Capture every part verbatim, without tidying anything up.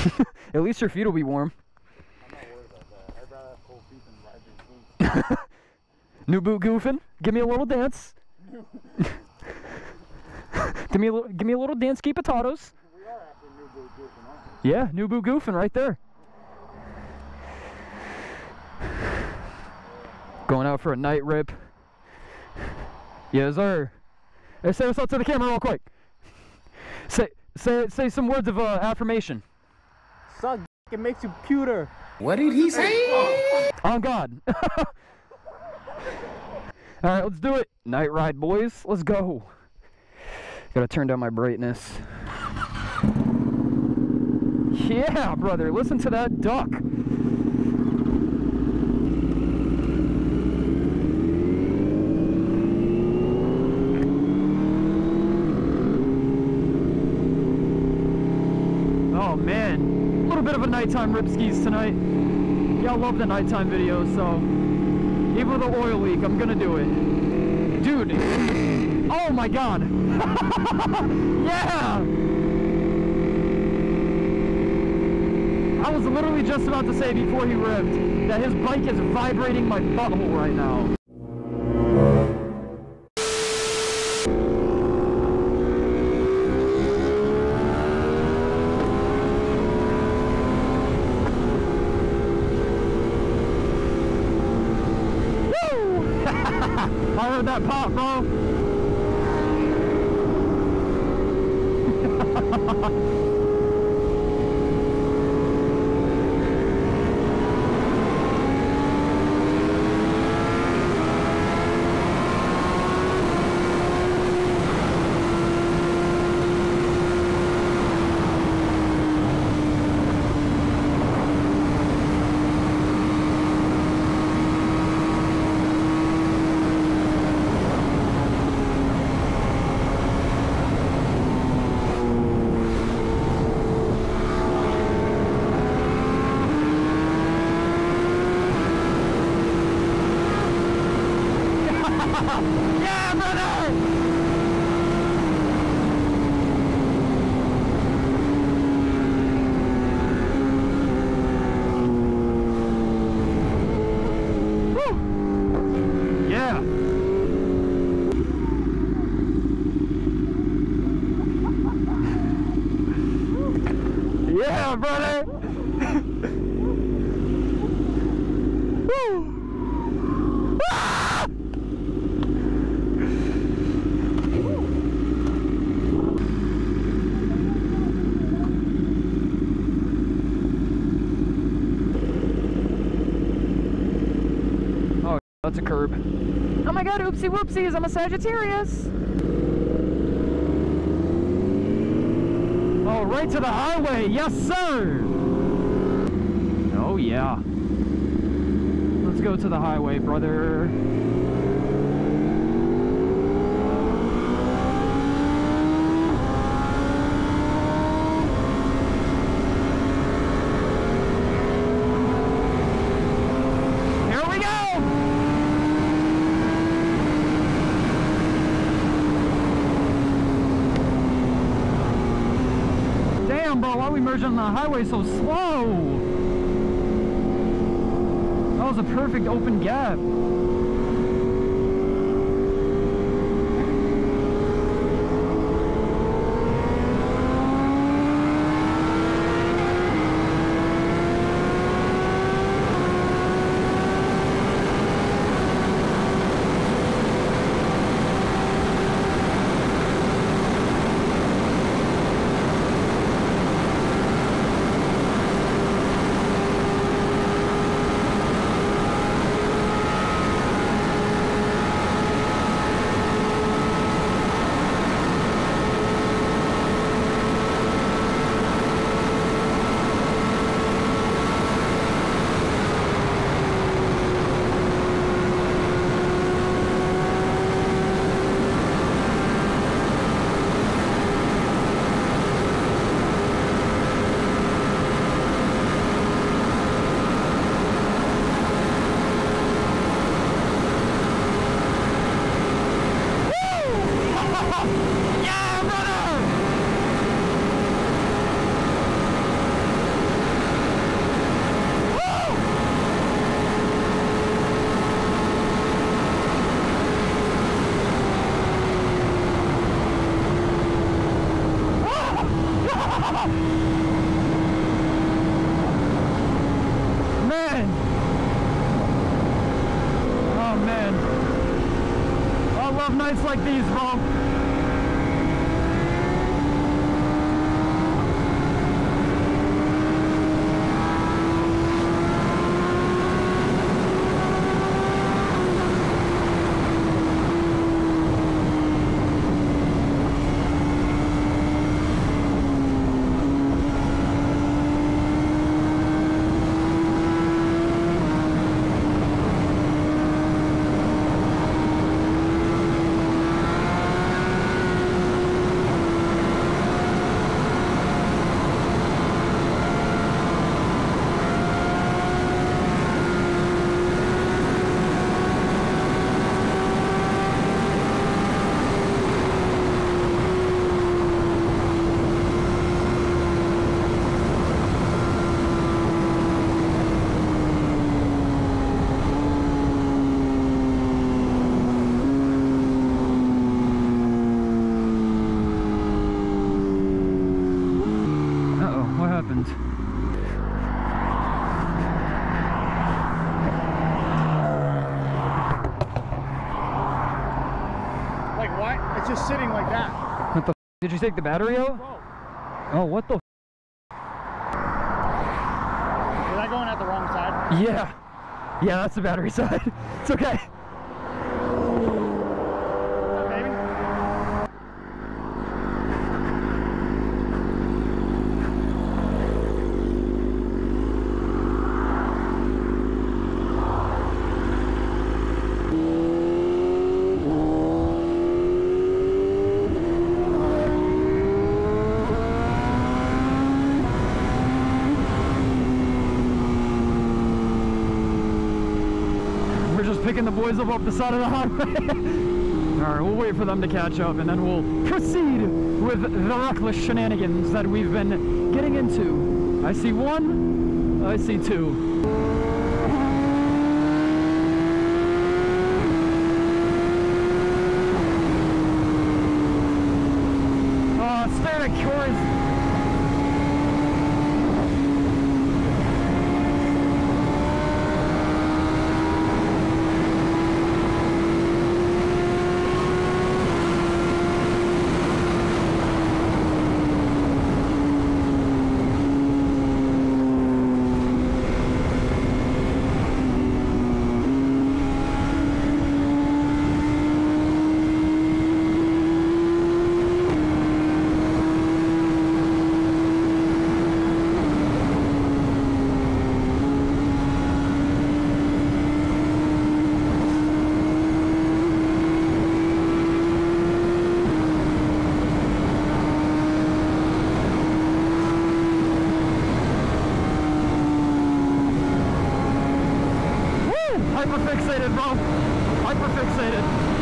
At least your feet will be warm. I'm not worried about that. I'd rather have cold feet than rising boots. New boot goofing. Give me a little dance. give me a little. Give me a little dance. Keep potatoes. We are actually new boot goofing, aren't we? Yeah, new boot goofing right there. Going out for a night rip. Yes, sir. Hey, say what's up to the camera real quick. Say say say some words of uh, affirmation. Suck d it makes you pewter. What did he say? On God. All right, let's do it. Night ride, boys. Let's go. Gotta turn down my brightness. Yeah, brother. Listen to that duck. Oh man, a little bit of a nighttime rip skis tonight. Y'all love the nighttime videos, so even with the oil leak, I'm gonna do it. Dude, oh my God. Yeah! I was literally just about to say before he ripped that his bike is vibrating my butthole right now. I heard that pop, bro. Yeah, brother! Woo! Yeah! Yeah, brother! Woo! Ah! That's a curb. Oh my God, oopsie whoopsies, I'm a Sagittarius. Oh, right to the highway, yes sir. Oh yeah. Let's go to the highway, brother. Here we go. Damn, bro, why are we merging on the highway so slow? That was a perfect open gap. Man! Oh man. I love nights like these, bro. Like what? It's just sitting like that. What the f? Did you take the battery out? Bro, Oh, what the f? was I going at the wrong side? Yeah. Yeah, that's the battery side. It's okay. Maybe? We're just picking the boys up off the side of the highway. Alright, we'll wait for them to catch up and then we'll proceed with the reckless shenanigans that we've been getting into. I see one, I see two. Oh, staring at Corey's. Hyperfixated, bro. Hyperfixated.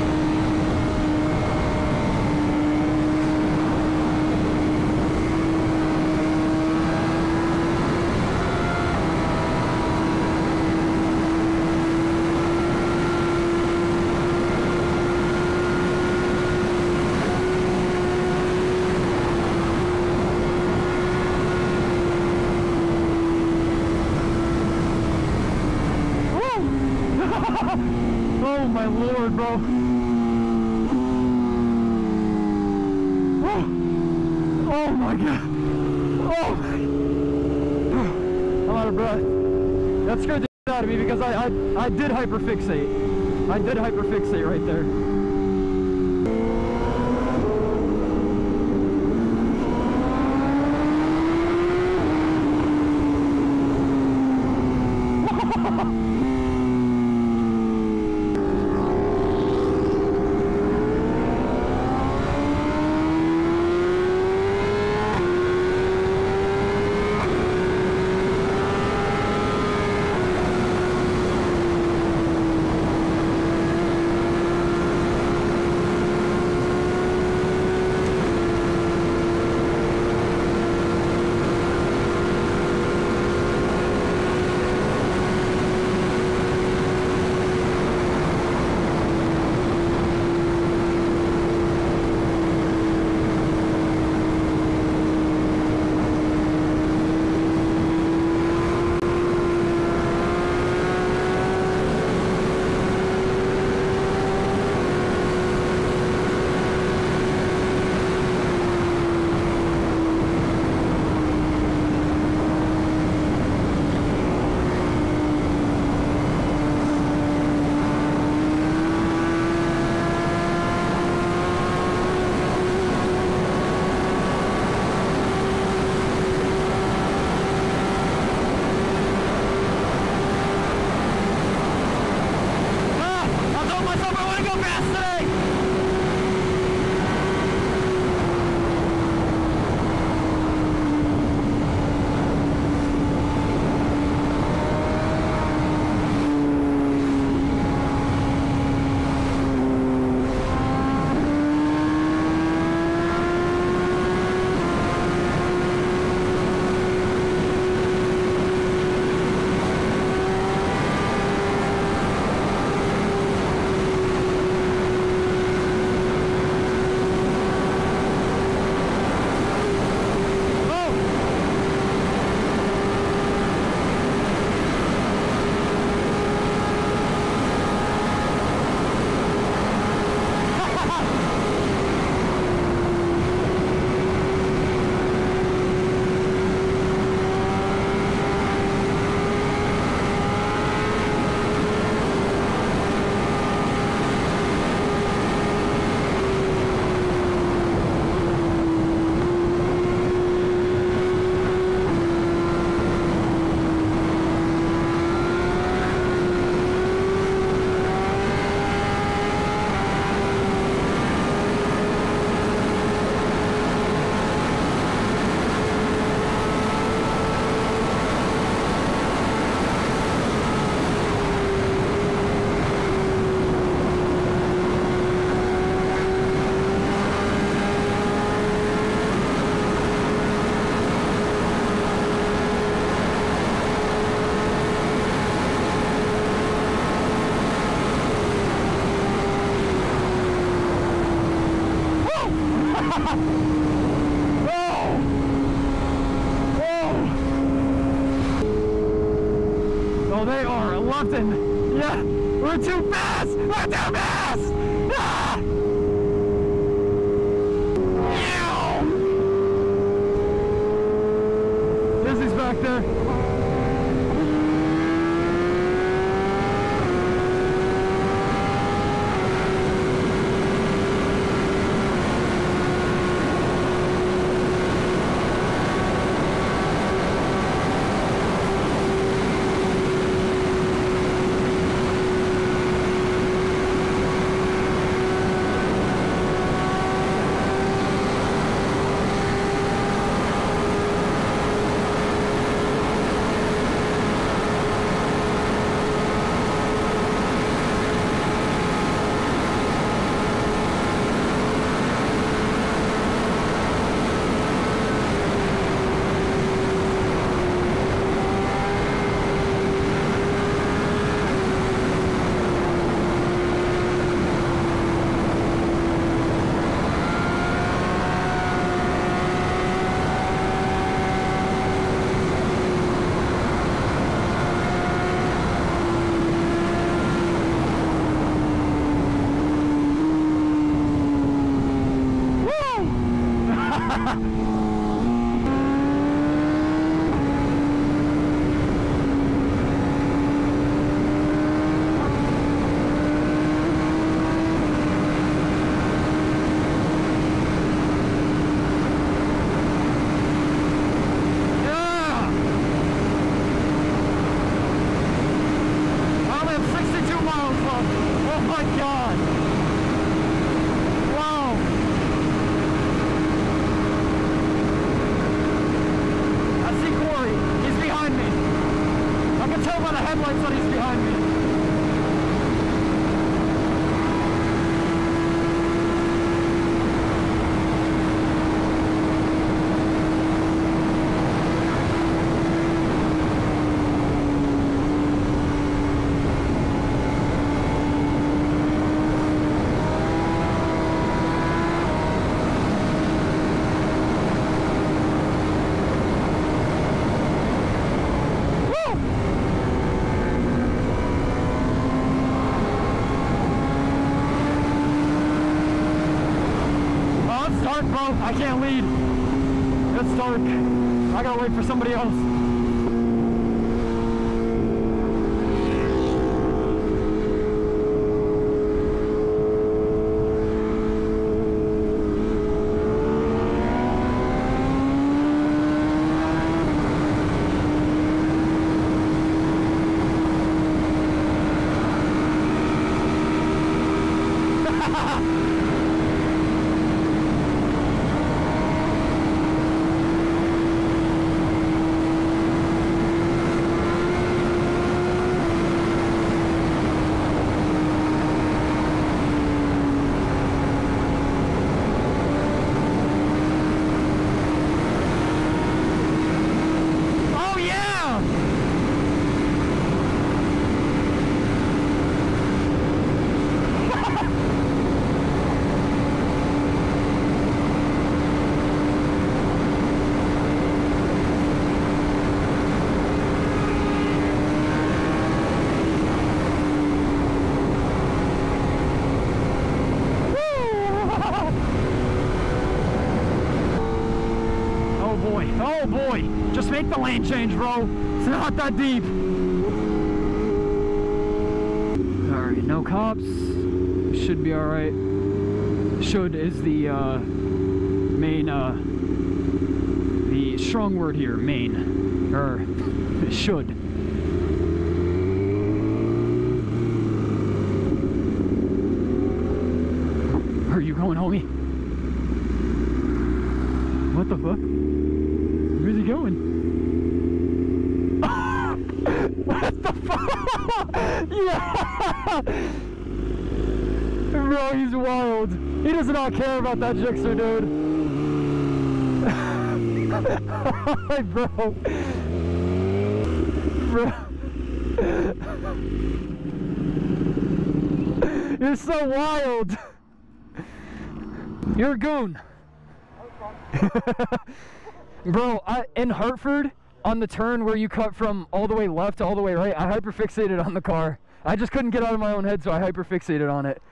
Oh my lord, bro. Oh, oh my god. Oh my. I'm out of breath. That scared the shit out of me because I, I, I did hyperfixate. I did hyperfixate right there. they are lefting. Yeah, we're too fast. We're too fast. Ah! Ew. Dizzy's back there. I can't lead. It's dark. I gotta wait for somebody else. Oh boy, just make the lane change, bro. It's not that deep. Alright, no cops. Should be alright. Should is the uh, main, uh, the strong word here, main. Or, should. Are you going, homie? What the fuck? Where's he going? What the fuck? Yeah! Bro, he's wild. He does not care about that Jixer, dude. Bro. Bro. You're so wild. You're a goon. Bro, I, in Hartford, on the turn where you cut from all the way left to all the way right, I hyperfixated on the car. I just couldn't get out of my own head, so I hyperfixated on it.